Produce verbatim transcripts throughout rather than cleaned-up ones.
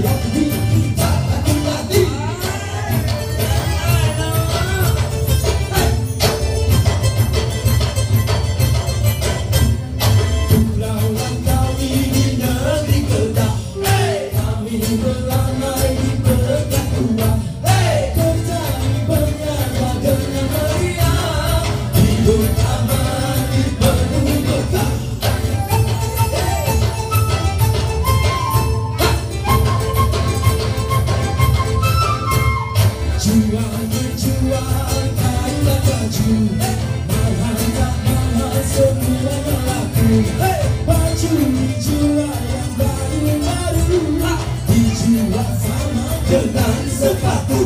Dengan sepatu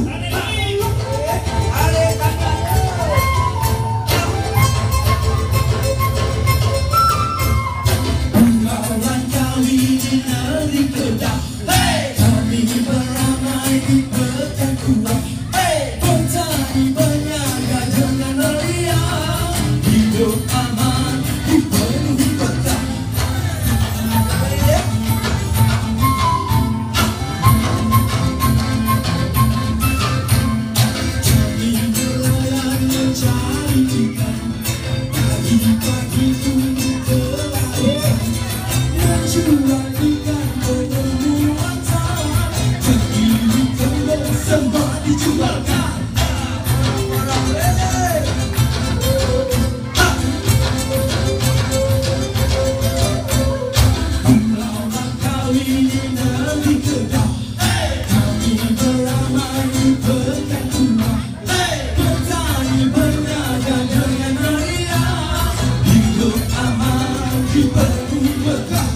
undangan kawin di negeri Kedah, kami beramai di pekan tua, bertani berniaga dengan meriah, hidup aman dipenuhi berkah. Semua dijualkan. Undangan kawin di negeri Kedah, kami beramai di pekan tua, bertani berniaga dengan meriah, hidup aman dipenuhi berkah.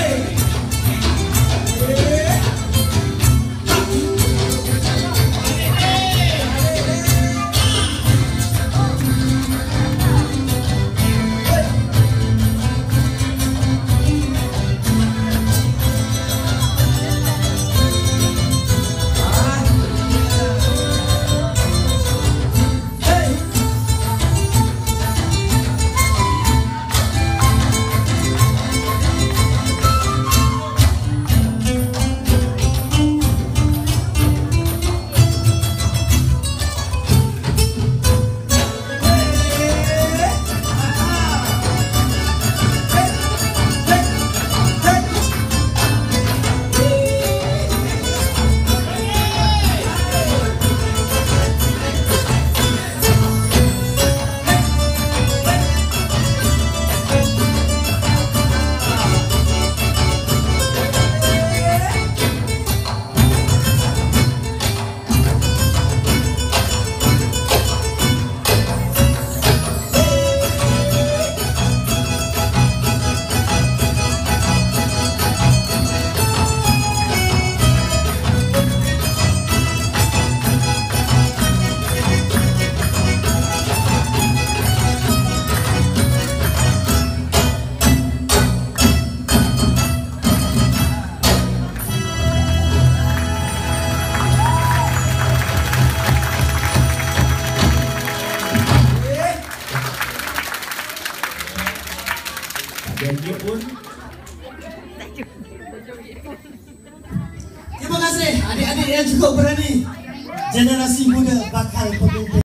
Dan dia pun terima kasih adik-adik yang cukup berani. Generasi muda bakal pemimpin.